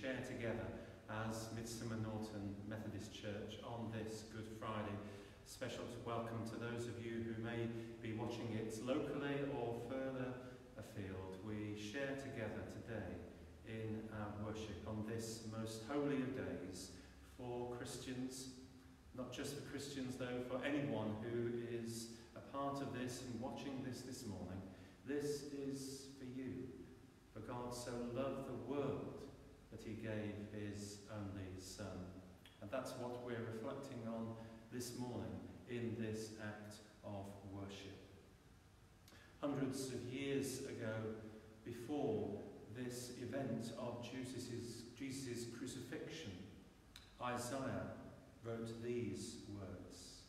share together as Midsummer Norton Methodist Church on this Good Friday. Special welcome to those of you who may be watching it locally or further afield. We share together today in our worship on this most holy of days for Christians, not just for Christians though, for anyone who is a part of this and watching this morning. This is for you. For God so loved the world that he gave his only Son. And that's what we're reflecting on this morning in this act of worship. Hundreds of years ago, before this event of Jesus' crucifixion, Isaiah wrote these words.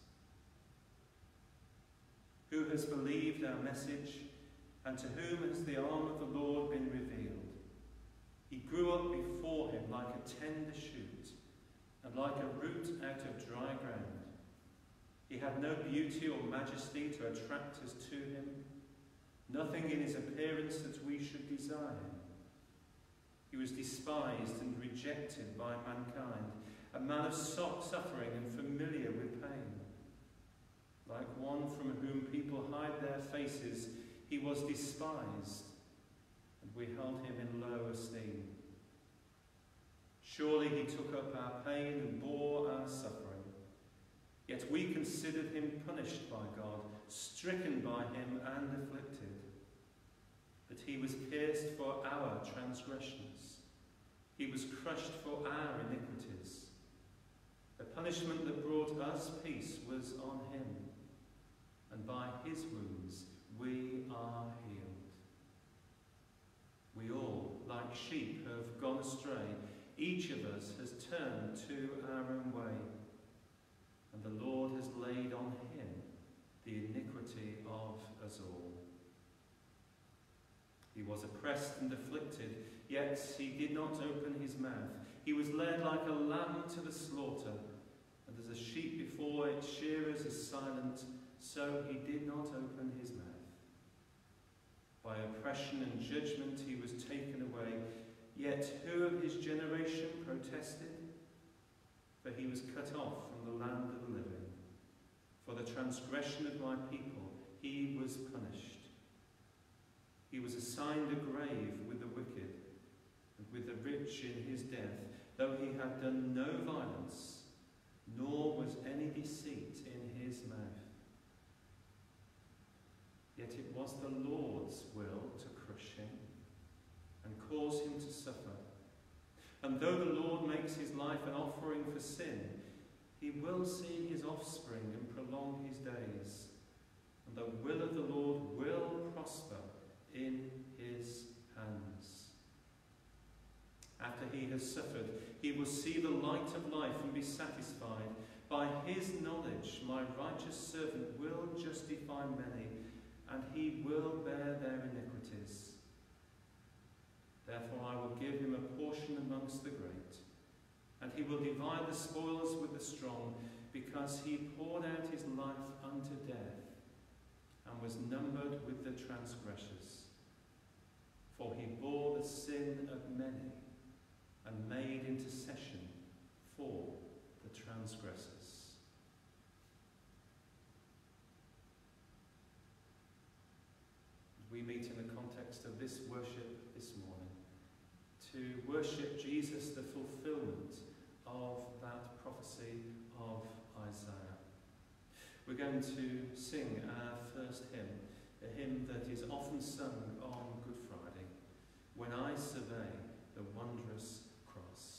Who has believed our message, and to whom has the arm of the Lord been revealed? He grew up before him like a tender shoot, and like a root out of dry ground. He had no beauty or majesty to attract us to him, nothing in his appearance that we should desire him. He was despised and rejected by mankind, a man of suffering and familiar with pain. Like one from whom people hide their faces, he was despised, and we held him in low esteem. Surely he took up our pain and bore our suffering. Yet we considered him punished by God, stricken by him and afflicted. But he was pierced for our transgressions. He was crushed for our iniquities. The punishment that brought us peace was on him, and by his wounds we are healed. We all, like sheep, have gone astray. Each of us has turned to our own way, and the Lord has laid on him the iniquity of us all. He was oppressed and afflicted, yet he did not open his mouth. He was led like a lamb to the slaughter, and as a sheep before its shearers is silent, so he did not open his mouth. By oppression and judgment he was taken away, yet who of his generation protested? For he was cut off from the land of the living. For the transgression of my people he was punished. He was assigned a grave with the wicked, and with the rich in his death, though he had done no violence, nor was any deceit in his mouth. Yet it was the Lord's will to crush him and cause him to suffer. And though the Lord makes his life an offering for sin, he will see his offspring and prolong his days. And the will of the Lord will prosper in his hands. After he has suffered, he will see the light of life and be satisfied. By his knowledge, my righteous servant will justify many, and he will bear their iniquities. Therefore I will give him a portion amongst the great, and he will divide the spoils with the strong, because he poured out his life unto death, and was numbered with the transgressors. For he bore the sin of many, and made intercession for the transgressors. We meet in the context of this worship this morning to worship Jesus, the fulfillment of that prophecy of Isaiah. We're going to sing our first hymn, a hymn that is often sung on Good Friday, When I Survey the Wondrous Cross.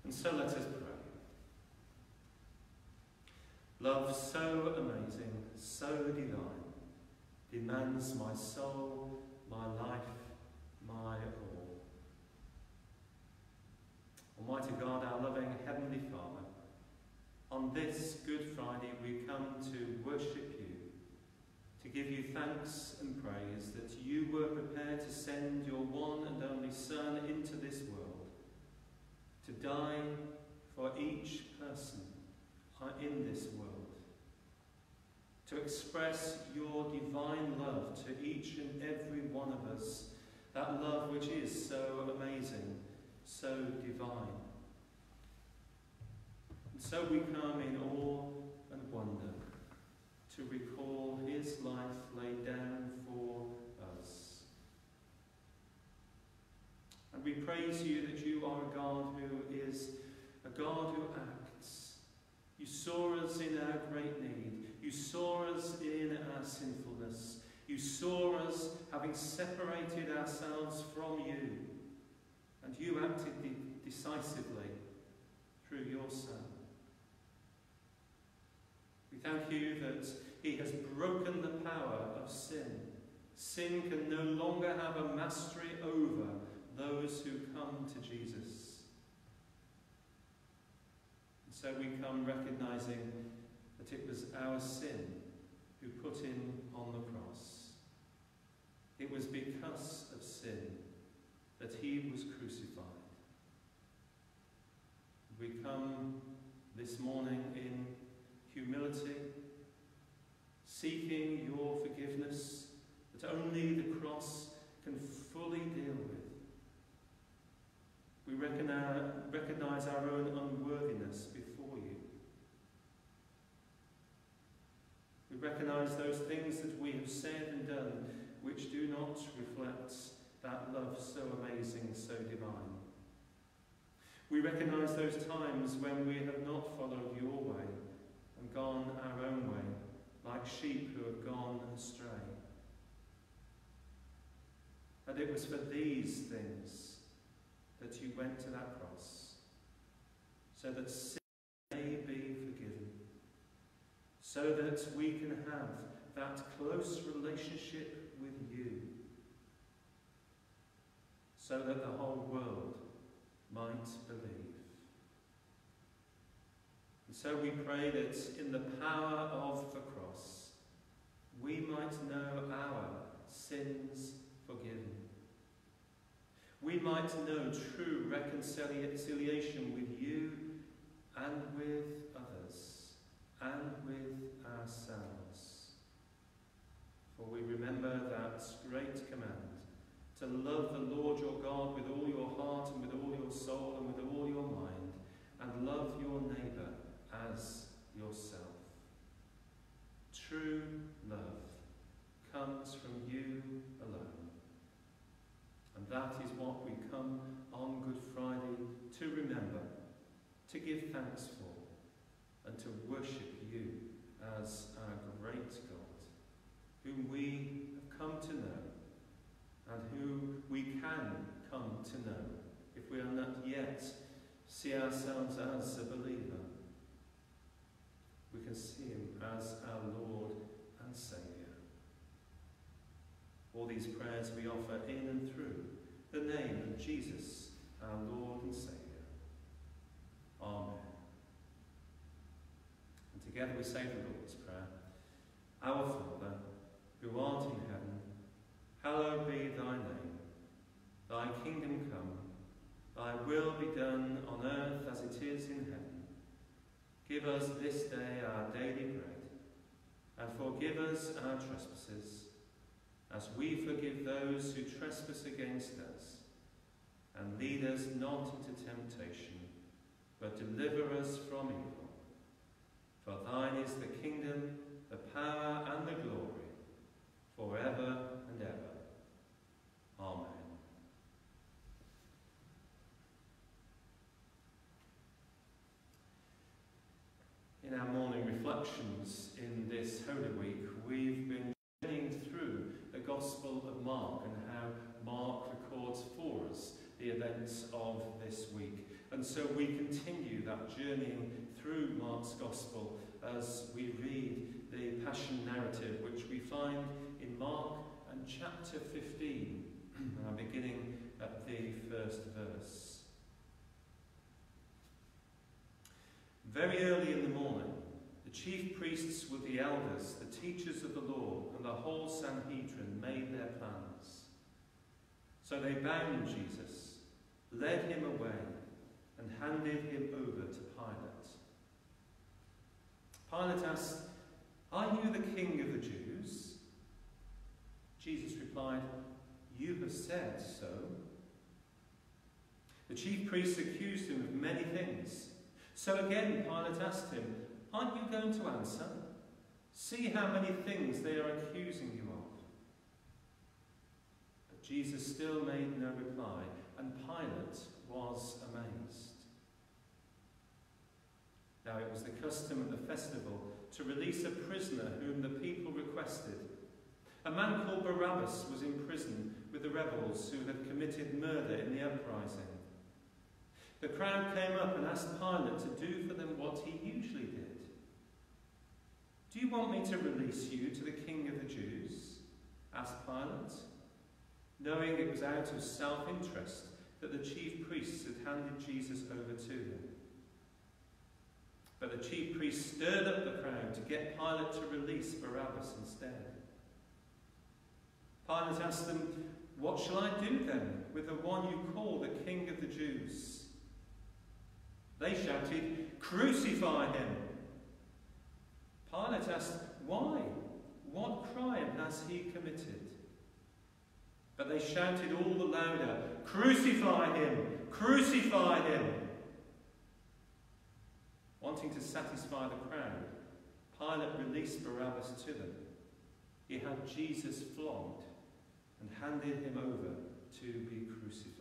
And so let us pray. Love so amazing, so divine, demands my soul, my life, my all. Almighty God, our loving Heavenly Father, on this Good Friday we come to worship you, to give you thanks and praise that you were prepared to send your one and only Son into this world, to die for each person in this world, to express your divine love to each and every one of us, that love which is so amazing, so divine. And so we come in awe and wonder to recall his life laid down for us. And we praise you that you are a God who is a God who acts. You saw us in our great need. You saw us in our sinfulness. You saw us having separated ourselves from you. And you acted decisively through your Son. We thank you that he has broken the power of sin. Sin can no longer have a mastery over those who come to Jesus. And so we come recognizing that it was our sin who put him on the cross. It was because of sin that he was crucified. We come this morning in humility, seeking your forgiveness that only the cross can fully deal with. We recognize our own unworthiness before you. We recognize those things that we have said and done which do not reflect that love so amazing, so divine. We recognize those times when we have not followed your way and gone our own way, like sheep who have gone astray. And it was for these things that you went to that cross, so that sin may be forgiven, so that we can have that close relationship with you, so that the whole world might believe. And so we pray that in the power of the cross, we might know our sins forgiven. We might know true reconciliation with you and with others and with ourselves. For we remember that great command to love the Lord your God with all your heart and with all your soul and with all your mind, and love your neighbour as yourself. True love comes from you alone. And that is what we come on Good Friday to remember, to give thanks for, and to worship you as our great God, whom we have come to know, and who we can come to know if we are not yet see ourselves as a believer. We can see him as our Lord and Saviour. All these prayers we offer in and through the name of Jesus, our Lord and Saviour. Amen. And together we say the Lord's Prayer. Our Father, who art in heaven, hallowed be thy name. Thy kingdom come, thy will be done on earth as it is in heaven. Give us this day our daily bread, and forgive us our trespasses, as we forgive those who trespass against us. And lead us not into temptation, but deliver us from evil. For thine is the kingdom, the power, and the glory, forever and ever. Amen. In our morning reflections in this Holy Week, we've been journeying through the Gospel of Mark and how Mark records for us the events of this week. And so we continue that journeying through Mark's Gospel as we read the Passion narrative, which we find in Mark and chapter 15, beginning at the first verse. Very early in the morning, the chief priests with the elders, the teachers of the law, and the whole Sanhedrin made their plans. So they bound Jesus, led him away, and handed him over to Pilate. Pilate asked, "Are you the king of the Jews?" Jesus replied, "You have said so." The chief priests accused him of many things. So again Pilate asked him, "Aren't you going to answer? See how many things they are accusing you of." But Jesus still made no reply, and Pilate was amazed. Now it was the custom at the festival to release a prisoner whom the people requested. A man called Barabbas was in prison with the rebels who had committed murder in the uprising. The crowd came up and asked Pilate to do for them what he usually did. "Do you want me to release you to the king of the Jews?" asked Pilate, knowing it was out of self-interest that the chief priests had handed Jesus over to him. But the chief priests stirred up the crowd to get Pilate to release Barabbas instead. Pilate asked them, "What shall I do then with the one you call the king of the Jews?" They shouted, "Crucify him!" Pilate asked, "Why? What crime has he committed?" But they shouted all the louder, "Crucify him! Crucify him!" Wanting to satisfy the crowd, Pilate released Barabbas to them. He had Jesus flogged and handed him over to be crucified.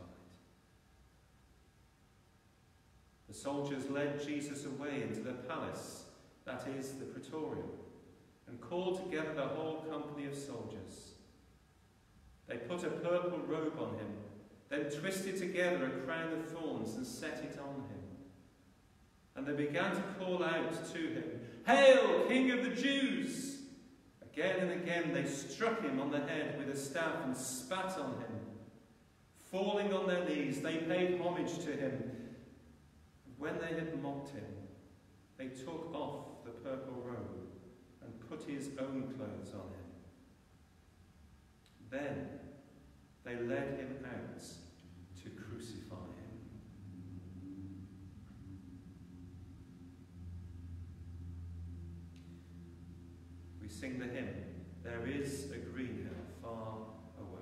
The soldiers led Jesus away into the palace, that is, the Praetorium, and called together the whole company of soldiers. They put a purple robe on him, then twisted together a crown of thorns and set it on him. And they began to call out to him, "Hail, King of the Jews!" Again and again they struck him on the head with a staff and spat on him. Falling on their knees, they paid homage to him. When they had mocked him, they took off the purple robe and put his own clothes on him. Then they led him out to crucify him. We sing the hymn, "There is a green hill far away."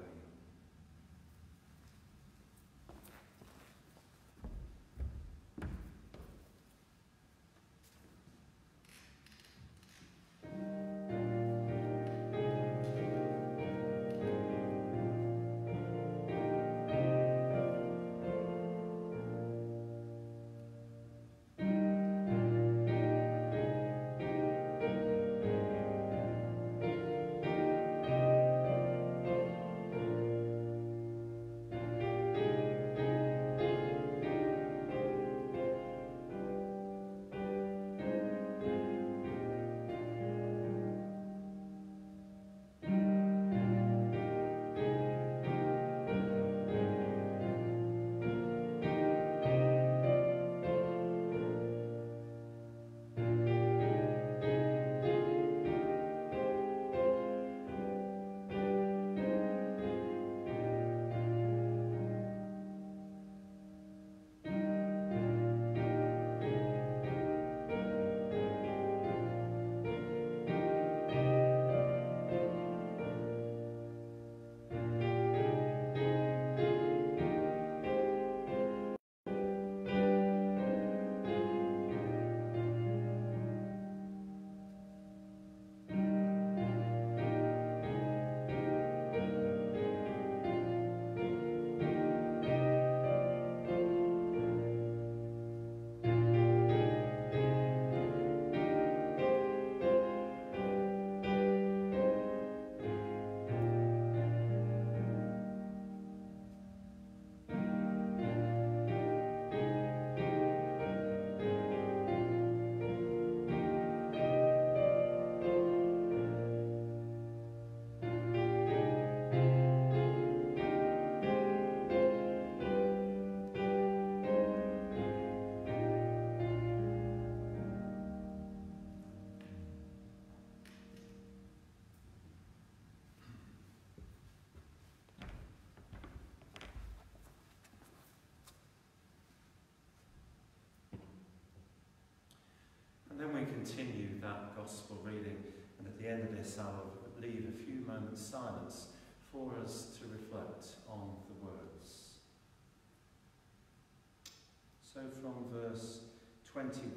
that gospel reading, and at the end of this I'll leave a few moments silence for us to reflect on the words. So from verse 21.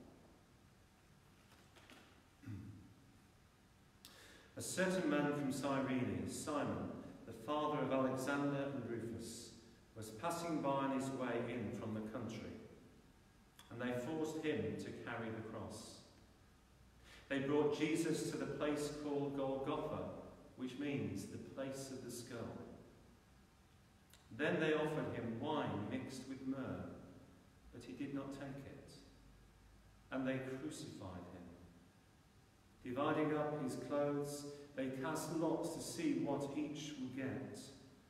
A certain man from Cyrene, Simon, the father of Alexander and Rufus, was passing by on his way in from the country, and they forced him to carry the cross. They brought Jesus to the place called Golgotha, which means the place of the skull. Then they offered him wine mixed with myrrh, but he did not take it, and they crucified him. Dividing up his clothes, they cast lots to see what each would get.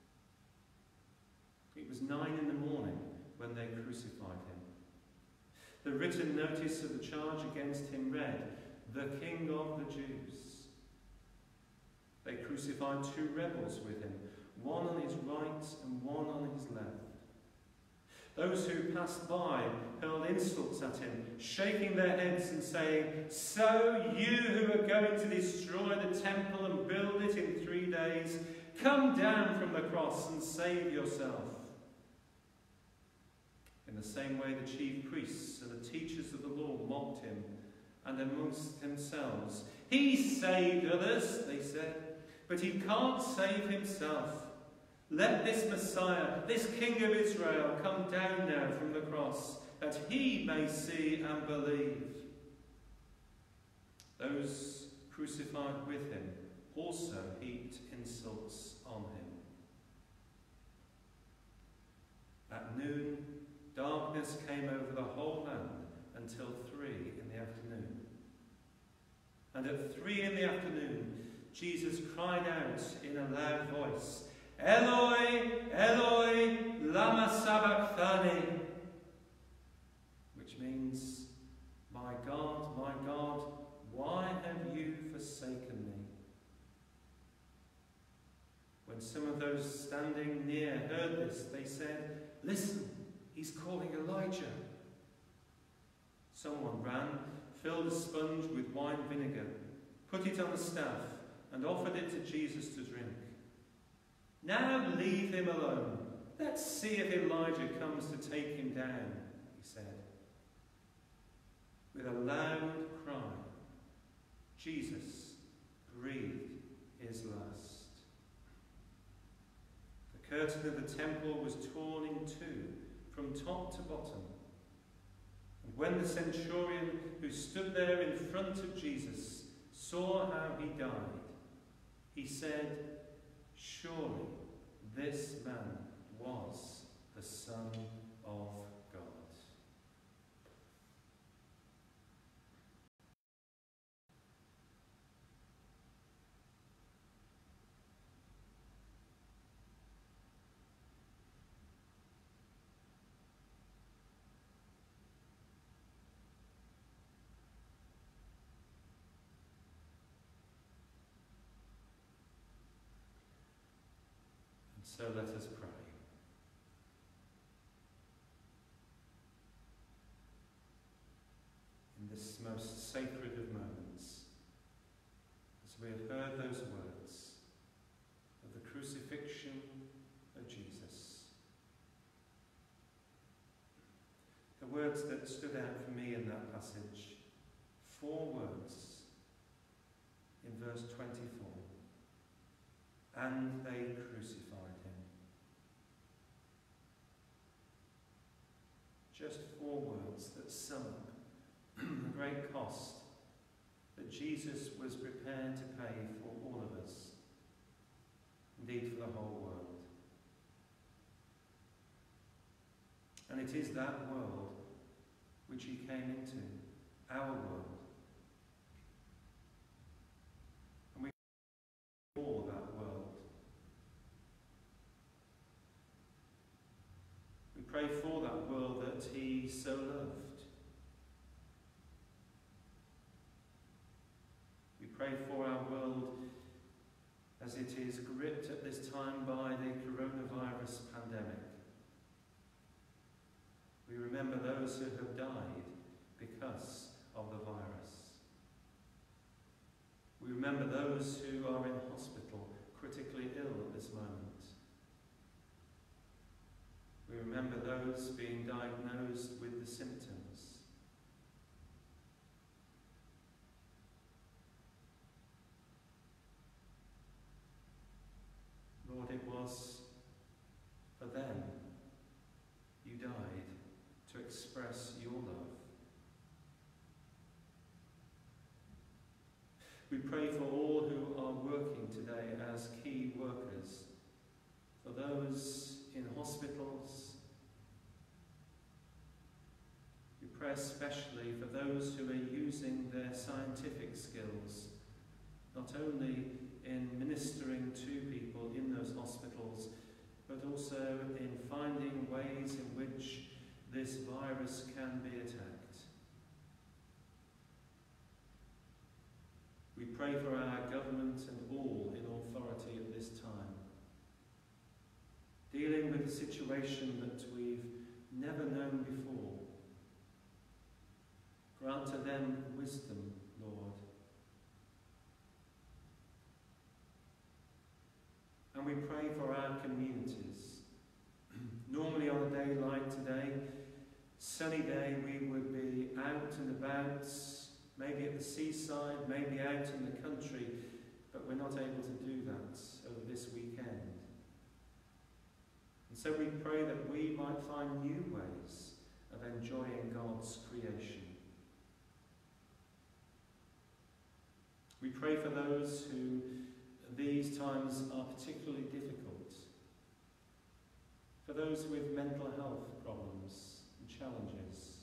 It was 9 a.m. when they crucified him. The written notice of the charge against him read, "The King of the Jews." They crucified 2 rebels with him, one on his right and one on his left. Those who passed by hurled insults at him, shaking their heads and saying, "So you who are going to destroy the temple and build it in 3 days, come down from the cross and save yourself." In the same way the chief priests and the teachers of the law mocked him, and amongst themselves, "He saved others," they said, "but he can't save himself. Let this Messiah, this King of Israel, come down now from the cross, that he may see and believe." Those crucified with him also heaped insults on him. At noon, darkness came over the whole land until 3 in the afternoon. And at 3 in the afternoon, Jesus cried out in a loud voice, "Eloi, Eloi, lama sabachthani," which means, my God, why have you forsaken me?" When some of those standing near heard this, they said, "Listen, he's calling Elijah." Someone ran, filled a sponge with wine vinegar, put it on a staff, and offered it to Jesus to drink. "Now leave him alone. Let's see if Elijah comes to take him down," he said. With a loud cry, Jesus breathed his last. The curtain of the temple was torn in 2 from top to bottom. And when the centurion who stood there in front of Jesus saw how he died, he said, "Surely this man was the Son of God." So let us pray. In this most sacred of moments, as we have heard those words of the crucifixion of Jesus, the words that stood out for me in that passage, 4 words in verse 24, "And they crucified him." Just 4 words that sum up the great cost that Jesus was prepared to pay for all of us, indeed for the whole world. And it is that world which he came into, our world. And we for that world. We pray for that world that he so loved. We pray for our world as it is gripped at this time by the coronavirus pandemic. We remember those who have died because of the virus. remember those being diagnosed with the symptoms. Lord, it was for them you died, to express your love. We pray for all who are working today as key workers, for those in hospitals. We pray especially for those who are using their scientific skills, not only in ministering to people in those hospitals, but also in finding ways in which this virus can be attacked. We pray for our government and all in authority at this time, dealing with a situation that we've never known before. Grant to them wisdom, Lord. And we pray for our communities. Normally on a day like today, sunny day, we would be out and about, maybe at the seaside, maybe out in the country, but we're not able to do that over this weekend. And so we pray that we might find new ways of enjoying God's creation. We pray for those who these times are particularly difficult, for those with mental health problems and challenges,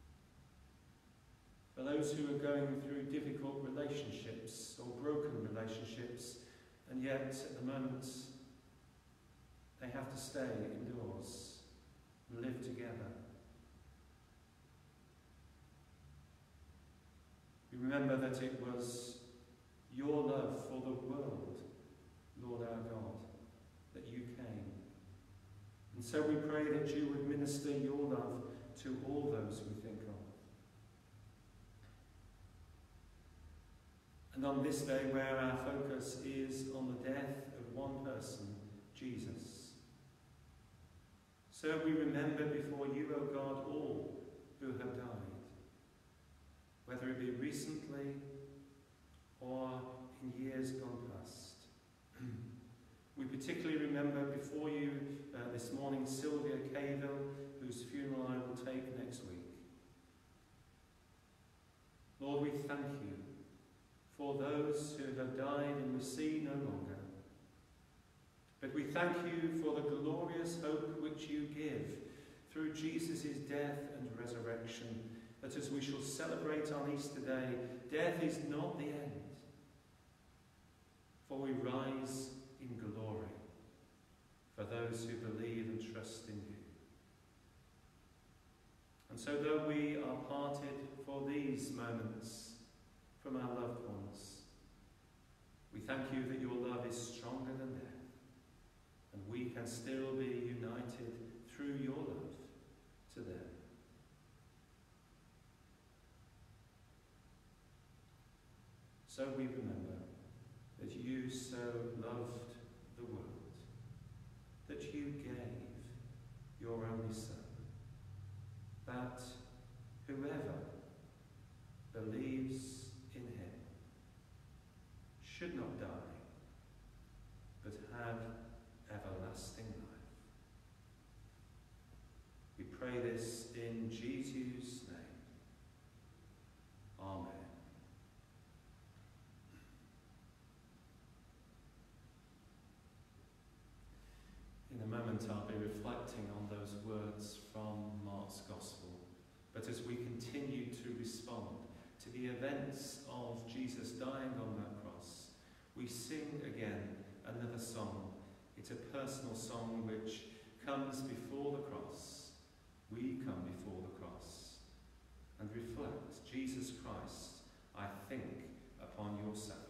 for those who are going through difficult relationships or broken relationships, and yet at the moment they have to stay indoors and live together. We remember that it was your love for the world, Lord our God, that you came. And so we pray that you would minister your love to all those we think of. And on this day where our focus is on the death of one person, Jesus, so we remember before you, O God, all who have died, whether it be recently or in years gone past. We particularly remember before you this morning Sylvia Cavill, whose funeral I will take next week. Lord, we thank you for those who have died and we see no longer. But we thank you for the glorious hope which you give through Jesus' death and resurrection, that as we shall celebrate on Easter Day, death is not the end, for we rise in glory for those who believe and trust in you. And so though we are parted for these moments from our loved ones, we thank you that your love is stronger than death, and we can still be united through your love to them. So we remember that you so loved the world, that you gave your only Son, that whoever believes in him should not die, but have everlasting life. We pray this in Jesus' name. Amen. In a moment I'll be reflecting on those words from Mark's Gospel, but as we continue to respond to the events of Jesus dying on that cross, we sing again another song. It's a personal song which comes before the cross. We come before the cross and reflect, Jesus Christ, I think upon your sacrifice.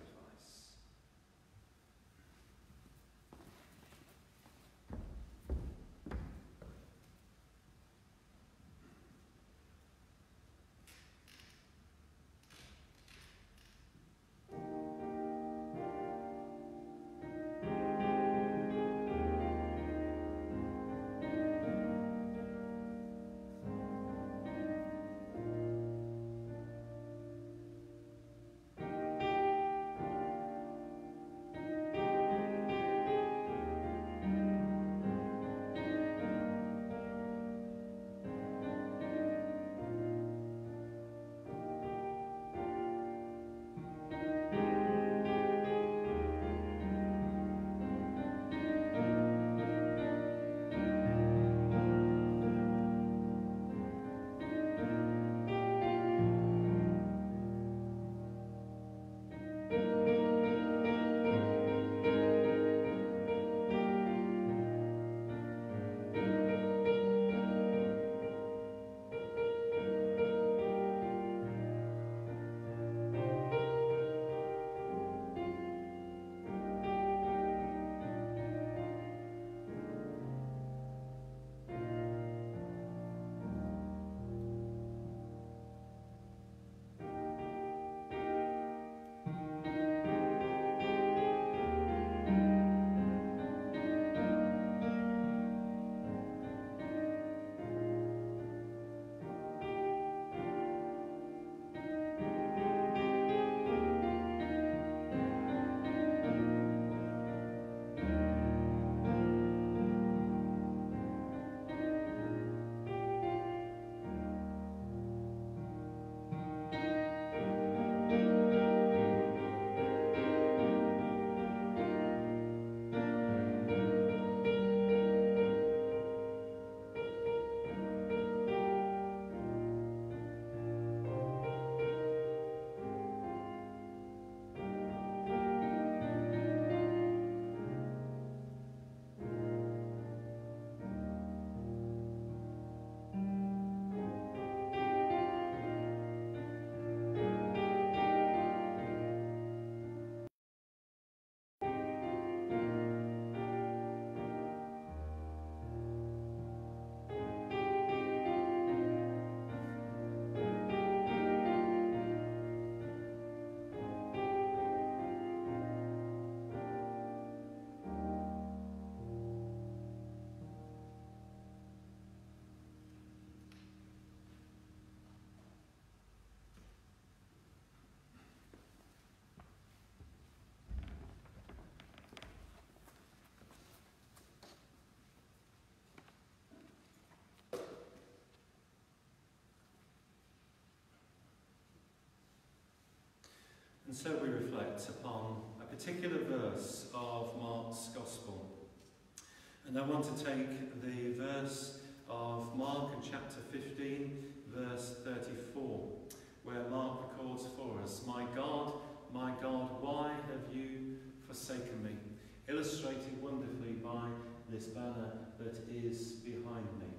And so we reflect upon a particular verse of Mark's Gospel. And I want to take the verse of Mark in chapter 15, verse 34, where Mark records for us, my God, why have you forsaken me?" Illustrated wonderfully by this banner that is behind me.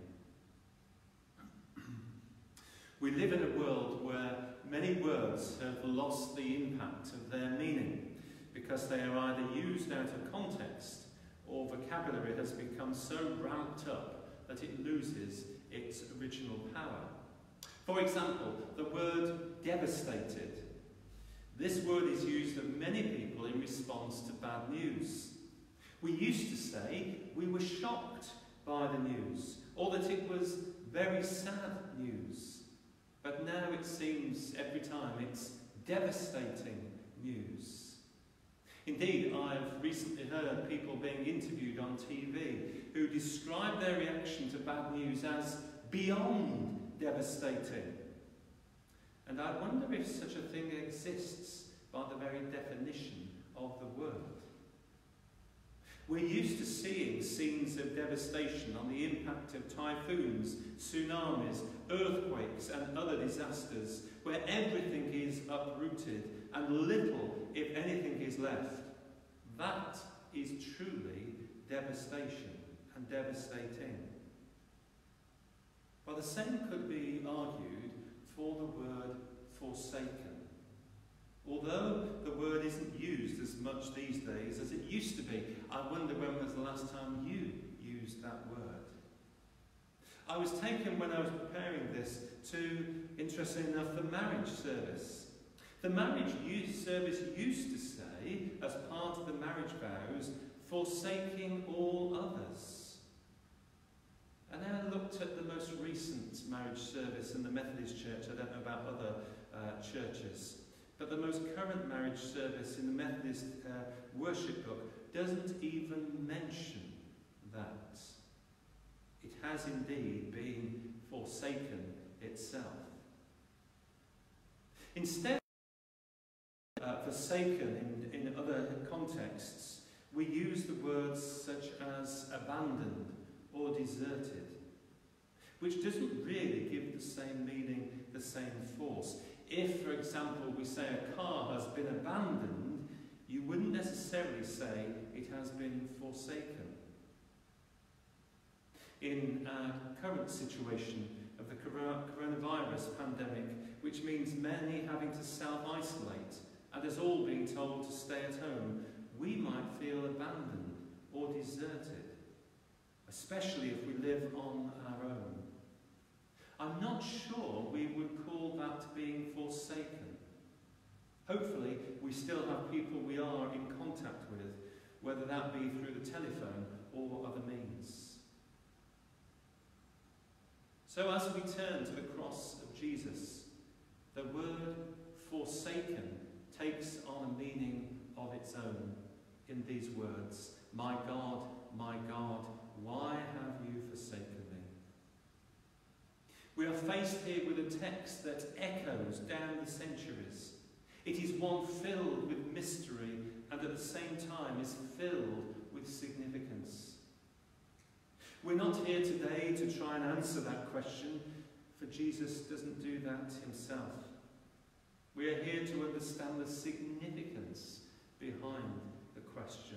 We live in a world where many words have lost the impact of their meaning because they are either used out of context or vocabulary has become so ramped up that it loses its original power. For example, the word devastated. This word is used of many people in response to bad news. We used to say we were shocked by the news, or that it was very sad news. But now it seems every time it's devastating news. Indeed, I've recently heard people being interviewed on TV who describe their reaction to bad news as beyond devastating. And I wonder if such a thing exists by the very definition of the word. We're used to seeing scenes of devastation on the impact of typhoons, tsunamis, earthquakes and other disasters where everything is uprooted and little, if anything, is left. That is truly devastation and devastating. But the same could be argued for the word forsaken. Although the word isn't used as much these days as it used to be, I wonder when was the last time you used that word. I was taken when I was preparing this to, interestingly enough, the marriage service. The marriage service used to say, as part of the marriage vows, forsaking all others. And then I looked at the most recent marriage service in the Methodist Church. I don't know about other churches. But the most current marriage service in the Methodist worship book doesn't even mention that. It has indeed been forsaken itself. Instead of forsaken in other contexts, we use the words such as abandoned or deserted, which doesn't really give the same meaning, the same force. If, for example, we say a car has been abandoned, you wouldn't necessarily say it has been forsaken. In our current situation of the coronavirus pandemic, which means many having to self-isolate and us all being told to stay at home, we might feel abandoned or deserted, especially if we live on our own. I'm not sure we would call that being forsaken. Hopefully, we still have people we are in contact with, whether that be through the telephone or other means. So as we turn to the cross of Jesus, the word forsaken takes on a meaning of its own in these words, my God, why have you forsaken me? We are faced here with a text that echoes down the centuries. It is one filled with mystery and at the same time is filled with significance. We're not here today to try and answer that question, for Jesus doesn't do that himself. We are here to understand the significance behind the question.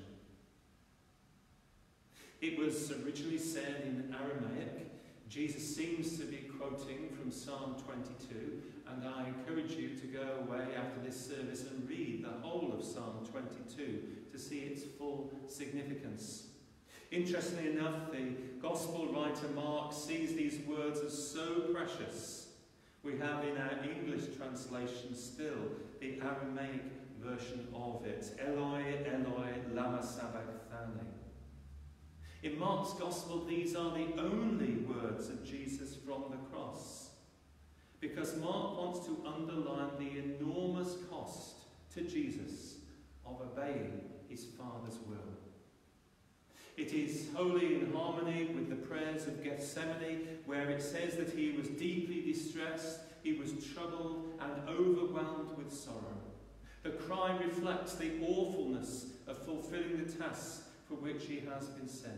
It was originally said in Aramaic. Jesus seems to be quoting from Psalm 22, and I encourage you to go away after this service and read the whole of Psalm 22 to see its full significance. Interestingly enough, the Gospel writer Mark sees these words as so precious. We have in our English translation still the Aramaic version of it. Eloi, Eloi, lama sabachthani. In Mark's Gospel, these are the only words of Jesus from the cross, because Mark wants to underline the enormous cost to Jesus of obeying his Father's will. It is wholly in harmony with the prayers of Gethsemane, where it says that he was deeply distressed, he was troubled and overwhelmed with sorrow. The cry reflects the awfulness of fulfilling the tasks for which he has been sent.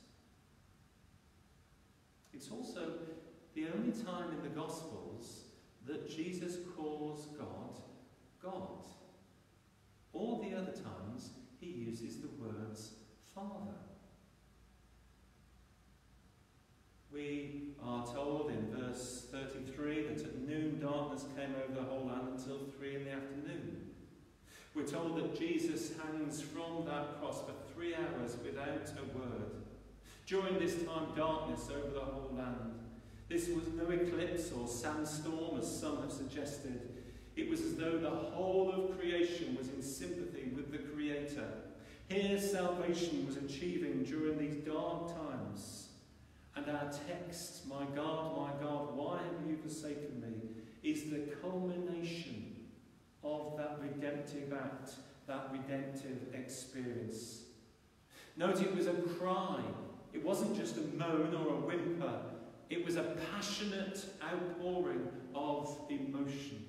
It's also the only time in the Gospels that Jesus calls God, God. All the other times he uses the words Father. We are told in verse 33 that at noon darkness came over the whole land until 3 in the afternoon. We're told that Jesus hangs from that cross for 3 hours without a word. During this time, darkness over the whole land. This was no eclipse or sandstorm, as some have suggested. It was as though the whole of creation was in sympathy with the Creator. Here salvation was achieving during these dark times. And our text, my God, why have you forsaken me, is the culmination of that redemptive act, that redemptive experience. Note it was a cry. It wasn't just a moan or a whimper. It was a passionate outpouring of emotion.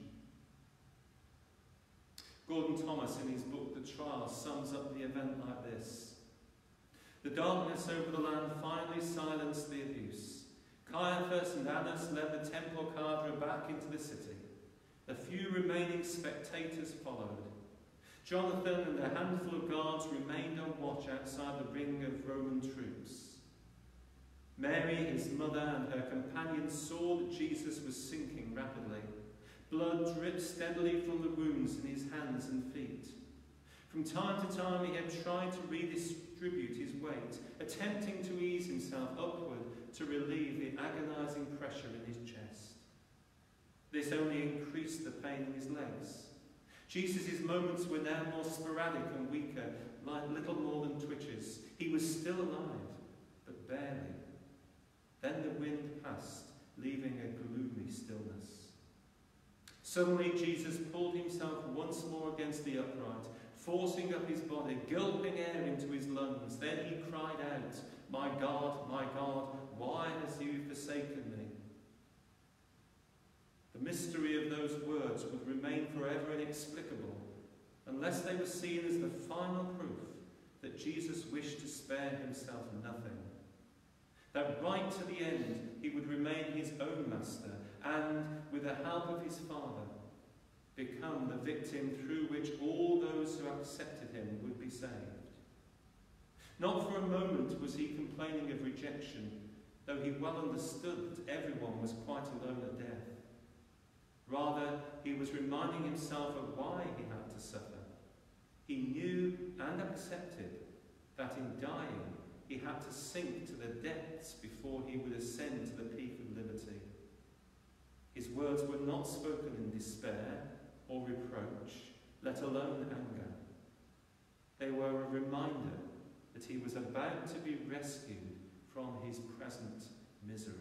Gordon Thomas, in his book The Trial, sums up the event like this. The darkness over the land finally silenced the abuse. Caiaphas and Annas led the temple cadre back into the city. A few remaining spectators followed. Jonathan and a handful of guards remained on watch outside the ring of Roman troops. Mary, his mother, and her companions saw that Jesus was sinking rapidly. Blood dripped steadily from the wounds in his hands and feet. From time to time he had tried to redistribute his weight, attempting to ease himself upward to relieve the agonizing pressure in his chest. This only increased the pain in his legs. Jesus' moments were now more sporadic and weaker, like little more than twitches. He was still alive, but barely. Then the wind passed, leaving a gloomy stillness. Suddenly Jesus pulled himself once more against the upright, forcing up his body, gulping air into his lungs. Then he cried out, my God, why has you forsaken me?" The mystery of those words would remain forever inexplicable unless they were seen as the final proof that Jesus wished to spare himself nothing. That right to the end he would remain his own master and, with the help of his Father, become the victim through which all those who accepted him would be saved. Not for a moment was he complaining of rejection, though he well understood that everyone was quite alone at death. Rather, he was reminding himself of why he had to suffer. He knew and accepted that in dying he had to sink to the depths before he would ascend to the peak of liberty. His words were not spoken in despair or reproach, let alone anger. They were a reminder that he was about to be rescued from his present misery.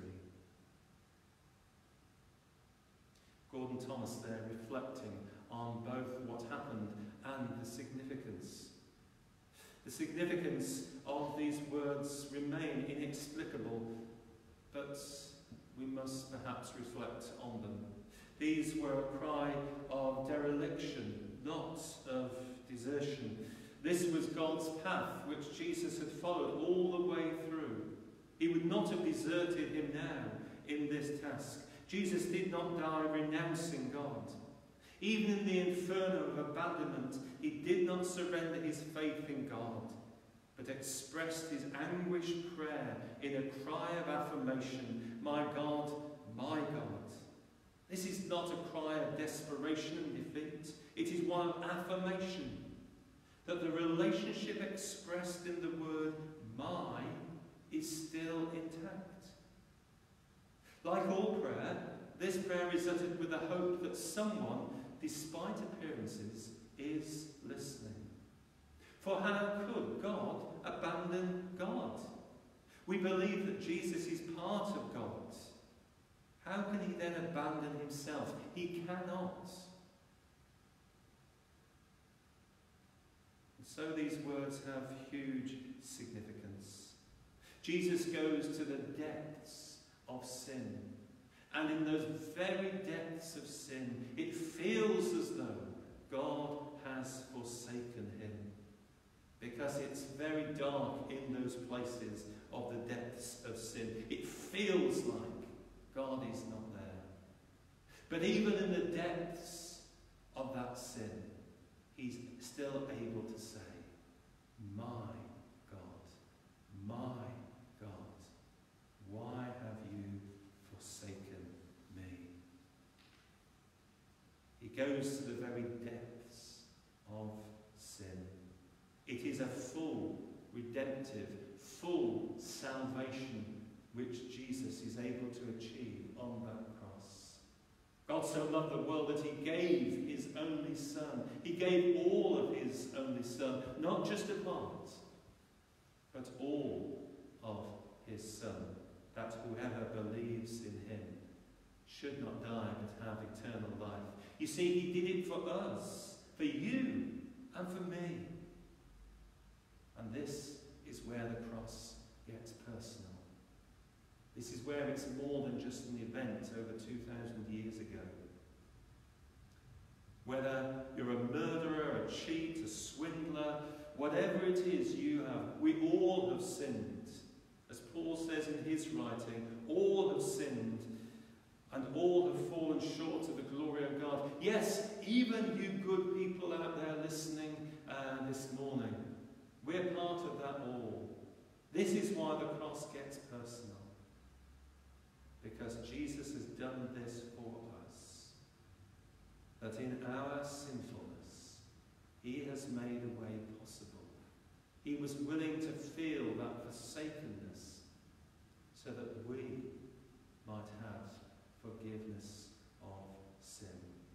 Gordon Thomas there reflecting on both what happened and the significance. The significance of these words remain inexplicable, but we must perhaps reflect on them. These were a cry of dereliction, not of desertion. This was God's path which Jesus had followed all the way through. He would not have deserted him now in this task. Jesus did not die renouncing God. Even in the inferno of abandonment, he did not surrender his faith in God, but expressed his anguished prayer in a cry of affirmation, my God, my God. This is not a cry of desperation and defeat. It is one of affirmation, that the relationship expressed in the word my is still intact. Like all prayer, this prayer is uttered with the hope that someone, despite appearances, is listening. For how could God abandon God? We believe that Jesus is part of God. How can he then abandon himself? He cannot. And so these words have huge significance. Jesus goes to the depths of sin. And in those very depths of sin, it feels as though God has forsaken him. Because it's very dark in those places of the depths of sin. It feels like God is not there. But even in the depths of that sin, he's still able to say, my God, why have you forsaken me? He goes to the very depths of sin. It is a full, redemptive, full salvation which Jesus is able to achieve on that cross. God so loved the world that he gave his only Son. He gave all of his only Son, not just a part, but all of his Son, that whoever believes in him should not die but have eternal life. You see, he did it for us, for you and for me. And this is where the cross gets personal. This is where it's more than just an event over 2,000 years ago. Whether you're a murderer, a cheat, a swindler, whatever it is you have, we all have sinned. As Paul says in his writing, all have sinned and all have fallen short of the glory of God. Yes, even you good people out there listening this morning, we're part of that all. This is why the cross gets personal. Because Jesus has done this for us. That in our sinfulness, he has made a way possible. He was willing to feel that forsakenness so that we might have forgiveness of sin.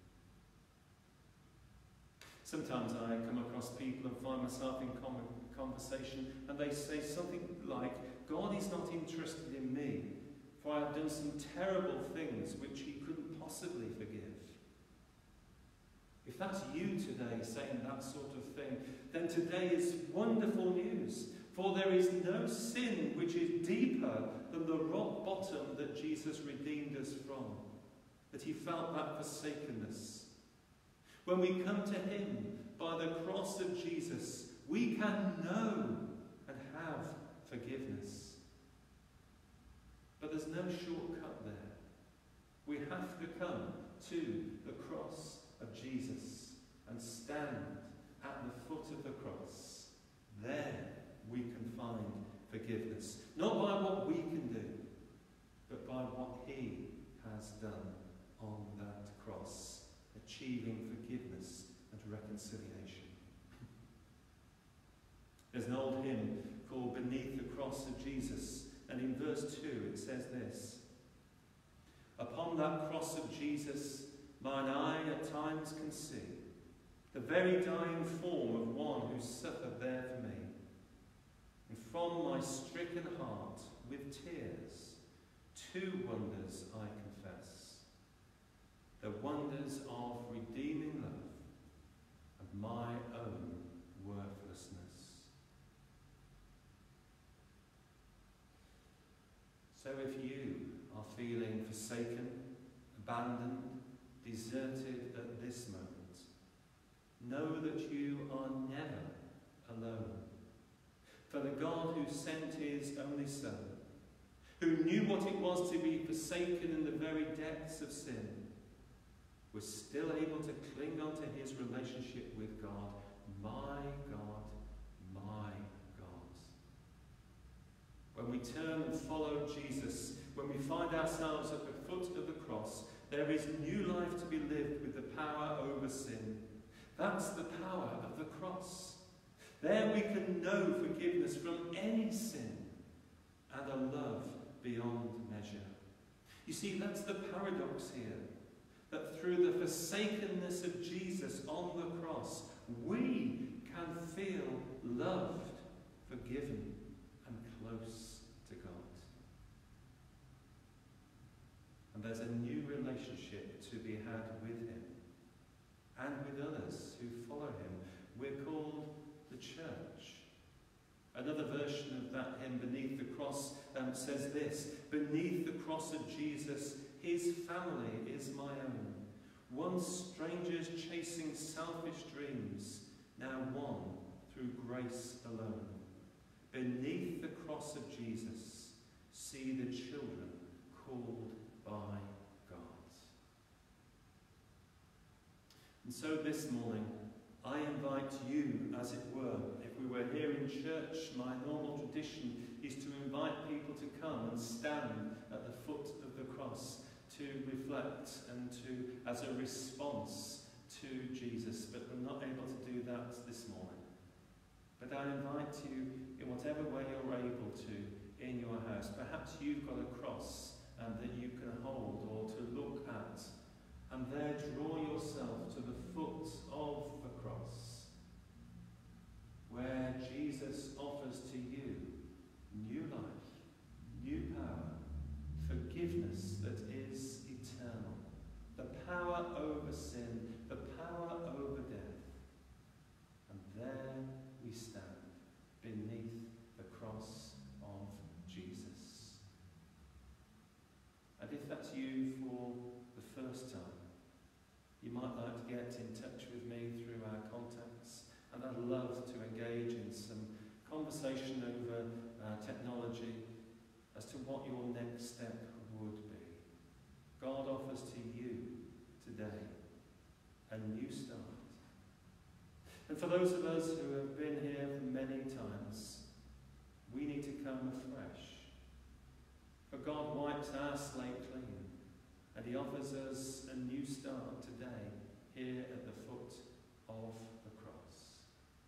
Sometimes I come across people and find myself in conversation and they say something like, God is not interested in me, for I have done some terrible things which he couldn't possibly forgive. If that's you today saying that sort of thing, then today is wonderful news. For there is no sin which is deeper than the rock bottom that Jesus redeemed us from. That he felt that forsakenness. When we come to him by the cross of Jesus, we can know and have forgiveness. But there's no shortcut there. We have to come to the cross of Jesus and stand at the foot of the cross. There we can find forgiveness. Not by what we can do, but by what he has done on that cross, achieving forgiveness and reconciliation. There's an old hymn called Beneath the Cross of Jesus, and in verse 2 it says this: Upon that cross of Jesus, mine eye at times can see the very dying form of one who suffered there for me. And from my stricken heart, with tears, two wonders I confess: the wonders of redeeming love and my own worthlessness. So if you are feeling forsaken, abandoned, deserted at this moment, know that you are never alone. For the God who sent his only Son, who knew what it was to be forsaken in the very depths of sin, was still able to cling on to his relationship with God. My God, my God. When we turn and follow Jesus, when we find ourselves at the foot of the cross, there is new life to be lived with the power over sin. That's the power of the cross. There we can know forgiveness from any sin and a love beyond measure. You see, that's the paradox here, that through the forsakenness of Jesus on the cross, we can feel loved, forgiven, and close to God. And there's a new relationship to be had with him and with others who follow him. We're called the church. Another version of that hymn, Beneath the Cross, says this: Beneath the cross of Jesus, his family is my own. once strangers chasing selfish dreams, now one through grace alone. Beneath the cross of Jesus, see the children called by God. And so this morning, I invite you, as it were, if we were here in church, my normal tradition is to invite people to come and stand at the foot of the cross to reflect and to, as a response to Jesus, but we're not able to do that this morning. But I invite you, in whatever way you're able to, in your house. Perhaps you've got a cross that you can hold or to look at, and there draw yourself to the foot of the cross, where Jesus offers to you new life, new power, forgiveness that is eternal, the power over sin, the power over death. And there we stand, beneath the cross of Jesus. And if that's you for the first time, you might like to get in touch with me through our contacts, and I'd love to engage in some conversation over technology as to what your next step would be. God offers to you today a new start. And for those of us who have been here for many times, we need to come afresh. For God wipes our slate clean, and he offers us a new start today, here at the foot of the cross.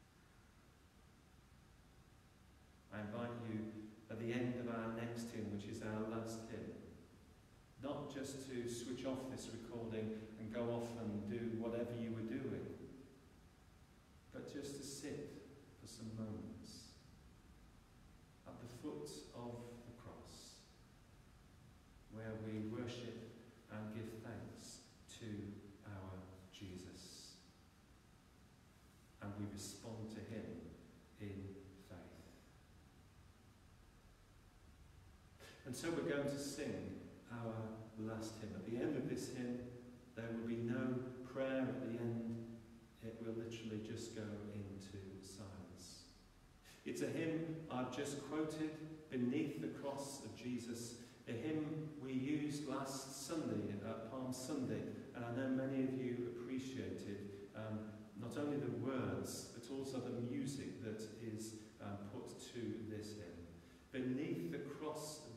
I invite you at the end of our next hymn, which is our last hymn, not just to switch off this recording and go off and do whatever you were doing, but just to sit for some moments at the foot of the cross, where we worship and give thanks to our Jesus, and we respond to him in faith. And so we're going to sing our last hymn. At the end of this hymn, there will be no prayer at the end. It will literally just go into silence. It's a hymn I've just quoted, Beneath the Cross of Jesus, a hymn we used last Sunday, Palm Sunday, and I know many of you appreciated not only the words, but also the music that is put to this hymn. Beneath the cross